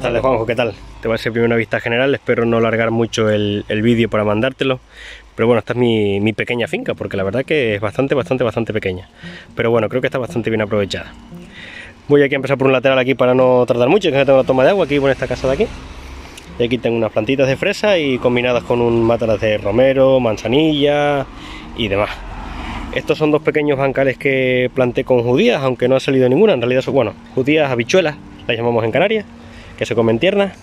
tardes, Juanjo, ¿qué tal? Te voy a hacer primero una vista general, espero no alargar mucho el vídeo para mandártelo. Pero bueno, esta es mi pequeña finca, porque la verdad que es bastante pequeña. Pero bueno, creo que está bastante bien aprovechada. Voy aquí a empezar por un lateral aquí para no tardar mucho, que no tengo una toma de agua aquí por esta casa de aquí. Y aquí tengo unas plantitas de fresa y combinadas con un mátalas de romero, manzanilla y demás. Estos son dos pequeños bancales que planté con judías, aunque no ha salido ninguna. En realidad son, bueno, judías habichuelas, las llamamos en Canarias, que se comen tiernas.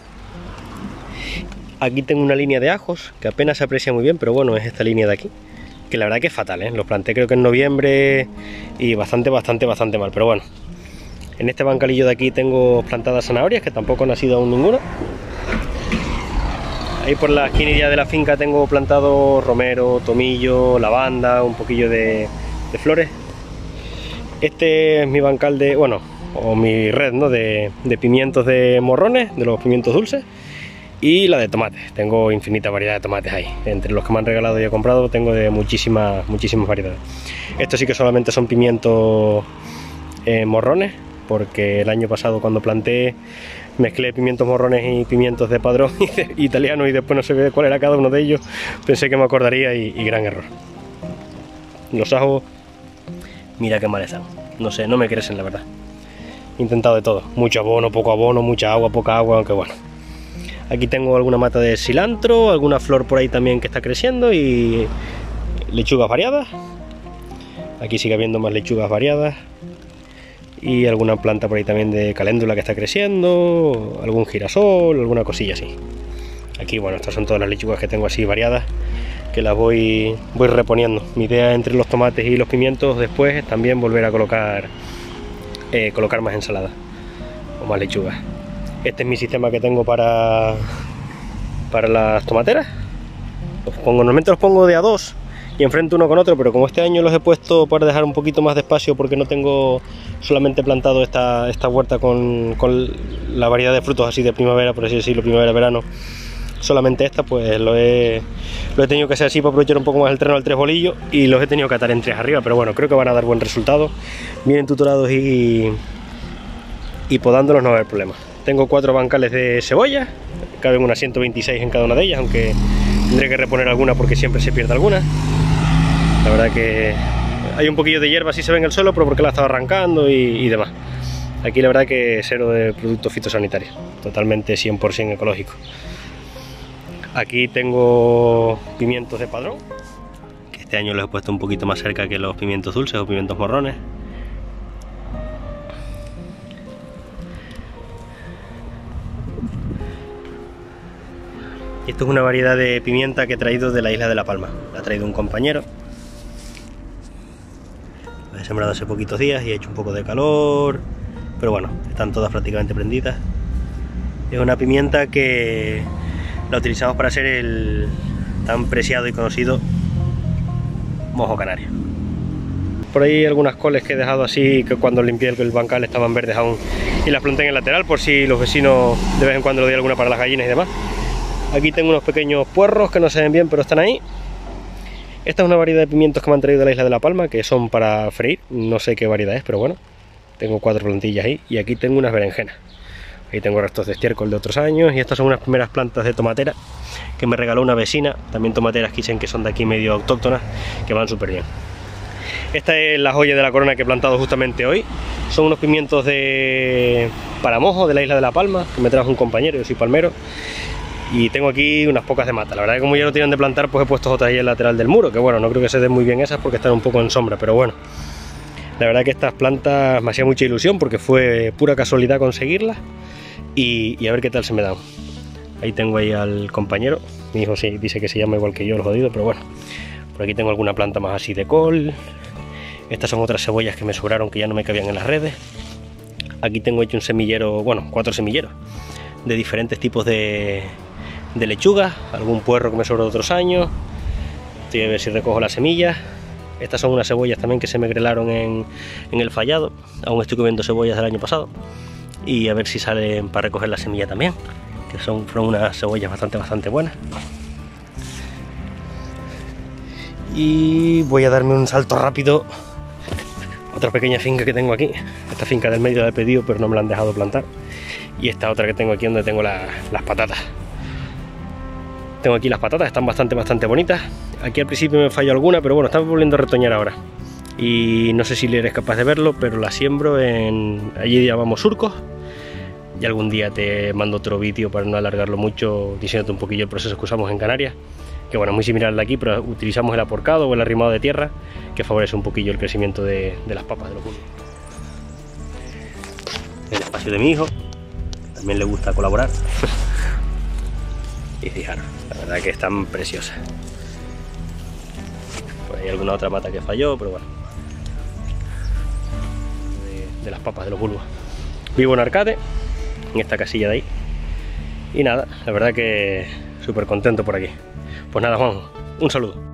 Aquí tengo una línea de ajos, que apenas se aprecia muy bien, pero bueno, es esta línea de aquí. Que la verdad que es fatal, ¿eh? Los planté creo que en noviembre y bastante mal, pero bueno. En este bancalillo de aquí tengo plantadas zanahorias, que tampoco ha nacido aún ninguna. Ahí por la esquinilla de la finca tengo plantado romero, tomillo, lavanda, un poquillo de flores. Este es mi bancal de, bueno, o mi red, ¿no? de pimientos de morrones, de los pimientos dulces. Y la de tomates, tengo infinita variedad de tomates ahí. Entre los que me han regalado y he comprado tengo de muchísimas variedades. Estos sí que solamente son pimientos morrones, porque el año pasado cuando planté mezclé pimientos morrones y pimientos de padrón italiano y después no sé cuál era cada uno de ellos. Pensé que me acordaría y gran error. Los ajos, mira qué mal están. No sé, no me crecen la verdad. He intentado de todo, mucho abono, poco abono, mucha agua, poca agua, aunque bueno. Aquí tengo alguna mata de cilantro, alguna flor por ahí también que está creciendo y lechugas variadas. Aquí sigue habiendo más lechugas variadas. Y alguna planta por ahí también de caléndula que está creciendo, algún girasol, alguna cosilla así. Aquí, bueno, estas son todas las lechugas que tengo así variadas, que las voy reponiendo. Mi idea entre los tomates y los pimientos después es también volver a colocar más ensalada o más lechugas. Este es mi sistema que tengo para las tomateras. Normalmente los pongo de a dos y enfrente uno con otro, pero como este año los he puesto para dejar un poquito más de espacio porque no tengo solamente plantado esta huerta con la variedad de frutos así de primavera, por así decirlo, primavera-verano, solamente esta, pues lo he tenido que hacer así para aprovechar un poco más el terreno al tres bolillos y los he tenido que atar en tres arriba, pero bueno, creo que van a dar buen resultado. Vienen tuturados y podándolos no va a haber problema. Tengo 4 bancales de cebolla, caben unas 126 en cada una de ellas, aunque tendré que reponer alguna porque siempre se pierde alguna. La verdad que hay un poquillo de hierba, así se ve en el suelo, pero porque la estaba arrancando y demás. Aquí la verdad que cero de productos fitosanitarios, totalmente 100% ecológico. Aquí tengo pimientos de padrón, que este año los he puesto un poquito más cerca que los pimientos dulces o pimientos morrones. Esto es una variedad de pimienta que he traído de la isla de La Palma. La ha traído un compañero. Lo he sembrado hace poquitos días y ha hecho un poco de calor. Pero bueno, están todas prácticamente prendidas. Es una pimienta que la utilizamos para hacer el tan preciado y conocido mojo canario. Por ahí algunas coles que he dejado así, que cuando limpié el bancal estaban verdes aún. Y las planté en el lateral por si los vecinos de vez en cuando le doy alguna para las gallinas y demás. Aquí tengo unos pequeños puerros que no se ven bien, pero están ahí. Esta es una variedad de pimientos que me han traído de la isla de La Palma, que son para freír. No sé qué variedad es, pero bueno. Tengo 4 plantillas ahí. Y aquí tengo unas berenjenas. Ahí tengo restos de estiércol de otros años. Y estas son unas primeras plantas de tomatera que me regaló una vecina. También tomateras que dicen que son de aquí medio autóctonas, que van súper bien. Esta es la joya de la corona que he plantado justamente hoy. Son unos pimientos para mojo de la isla de La Palma, que me trajo un compañero, yo soy palmero. Y tengo aquí unas pocas de mata. La verdad que como ya no tienen de plantar, pues he puesto otras ahí en el lateral del muro, que bueno, no creo que se den muy bien esas porque están un poco en sombra, pero bueno. La verdad que estas plantas me hacía mucha ilusión porque fue pura casualidad conseguirlas y a ver qué tal se me dan. Ahí tengo ahí al compañero, mi hijo sí dice que se llama igual que yo, el jodido, pero bueno. Por aquí tengo alguna planta más así de col. Estas son otras cebollas que me sobraron que ya no me cabían en las redes. Aquí tengo hecho un semillero, bueno, 4 semilleros de diferentes tipos de lechuga, algún puerro que me sobró de otros años. Estoy a ver si recojo las semillas. Estas son unas cebollas también que se me grelaron en el fallado. Aún estoy comiendo cebollas del año pasado. Y a ver si salen para recoger la semilla también, que fueron unas cebollas bastante buenas. Y voy a darme un salto rápido. Otra pequeña finca que tengo aquí. Esta finca del medio la he pedido, pero no me la han dejado plantar. y esta otra que tengo aquí donde tengo las patatas. Tengo aquí las patatas, están bastante bonitas. Aquí al principio me falló alguna, pero bueno, están volviendo a retoñar ahora. Y no sé si eres capaz de verlo, pero las siembro en... allí llamamos surcos. Y algún día te mando otro vídeo para no alargarlo mucho, diciéndote un poquillo el proceso que usamos en Canarias. Que bueno, es muy similar al de aquí, pero utilizamos el aporcado o el arrimado de tierra, que favorece un poquillo el crecimiento de las papas de los bulbos. El espacio de mi hijo, también le gusta colaborar. Y fijaros, la verdad que están preciosas. Pues hay alguna otra mata que falló, pero bueno. De las papas de los bulbos. Vivo en Arcade, en esta casilla de ahí. Y nada, la verdad que súper contento por aquí. Pues nada, Juan, un saludo.